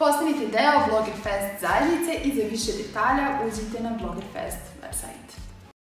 Postanite deo Bloggerfest zajednice i za više detalja uđite na Bloggerfest website.